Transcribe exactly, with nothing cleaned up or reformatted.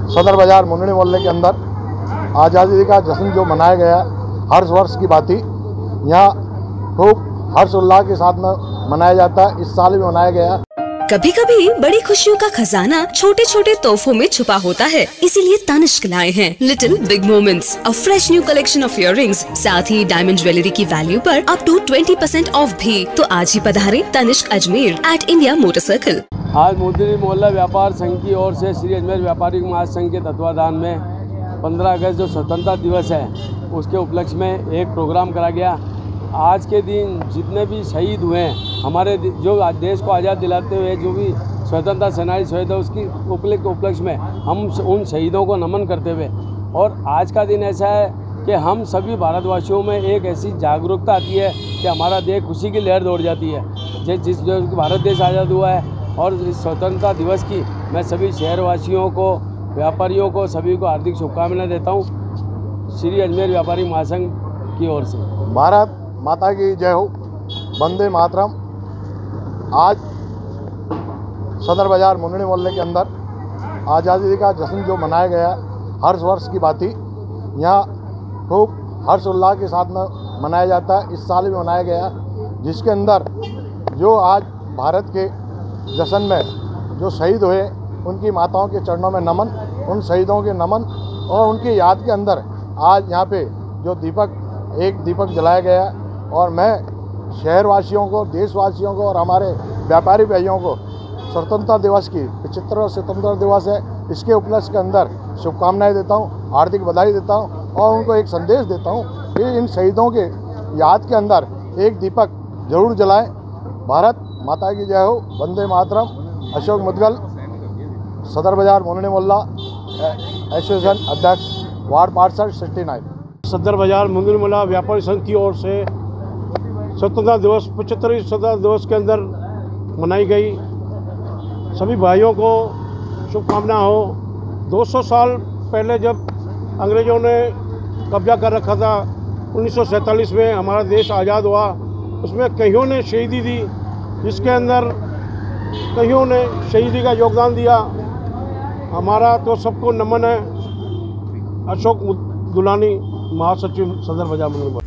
सदर बाजार मुंडनी मोहल्ले के अंदर आज़ादी का जश्न जो मनाया गया हर वर्ष की बात ही यहाँ खूब हर्ष उल्लास के साथ में मनाया जाता है। इस साल भी मनाया गया। कभी कभी बड़ी खुशियों का खजाना छोटे छोटे तोहफों में छुपा होता है, इसीलिए तनिष्क लाए हैं little big moments, a fresh new collection of earrings, साथ ही डायमंड ज्वेलरी की वैल्यू पर up to twenty percent off भी। तो आज ही पधारे Tanishq Ajmer at India motor circle. आज मुंडनी मोहल्ला व्यापार संघ की ओर से श्री अजमेर व्यापारिक महासंघ के तत्वाधान में पंद्रह अगस्त जो स्वतंत्रता दिवस है उसके उपलक्ष्य में एक प्रोग्राम करा गया। आज के दिन जितने भी शहीद हुए हैं, हमारे जो देश को आज़ाद दिलाते हुए जो भी स्वतंत्रता सेनानी शहीद है, उसकी उपलक्ष्य में हम उन शहीदों को नमन करते हुए, और आज का दिन ऐसा है कि हम सभी भारतवासियों में एक ऐसी जागरूकता आती है कि हमारा देश खुशी की लहर दौड़ जाती है। जिस जो भारत देश आज़ाद हुआ है, और इस स्वतंत्रता दिवस की मैं सभी शहरवासियों को, व्यापारियों को, सभी को हार्दिक शुभकामनाएं देता हूं श्री अजमेर व्यापारी महासंघ की ओर से। भारत माता की जय हो, वंदे मातरम। आज सदर बाजार मुंडनी मोहल्ले के अंदर आज़ादी का जश्न जो मनाया गया हर वर्ष की बात ही यहाँ खूब हर्ष उल्लास के साथ में मनाया जाता है। इस साल भी मनाया गया, जिसके अंदर जो आज भारत के जश्न में जो शहीद हुए उनकी माताओं के चरणों में नमन, उन शहीदों के नमन, और उनकी याद के अंदर आज यहाँ पे जो दीपक एक दीपक जलाया गया। और मैं शहरवासियों को, देशवासियों को और हमारे व्यापारी भाइयों को स्वतंत्रता दिवस की पचहत्तरवां स्वतंत्रता दिवस है, इसके उपलक्ष्य के अंदर शुभकामनाएं देता हूँ, हार्दिक बधाई देता हूँ, और उनको एक संदेश देता हूँ कि इन शहीदों के याद के अंदर एक दीपक जरूर जलाएं। भारत माता की जय हो, वंदे मातरम। अशोक मुदगल, सदर बाजार मुंडनी मोहल्ला एसोसिएशन अध्यक्ष, वार्ड पार्षद सिक्सटी नाइन। सदर बाजार मुंडनी मोहल्ला व्यापारी संघ की ओर से स्वतंत्रता दिवस पचहत्तरवीं स्वतंत्रता दिवस के अंदर मनाई गई। सभी भाइयों को शुभकामना हो। दो सौ साल पहले जब अंग्रेज़ों ने कब्जा कर रखा था, उन्नीस सौ सैंतालीस में हमारा देश आज़ाद हुआ, उसमें कईयों ने शहीदी दी, जिसके अंदर कईयों ने शहीदी का योगदान दिया। हमारा तो सबको नमन है। अशोक दुलानी, महासचिव, सदर बाजार मुंडनी।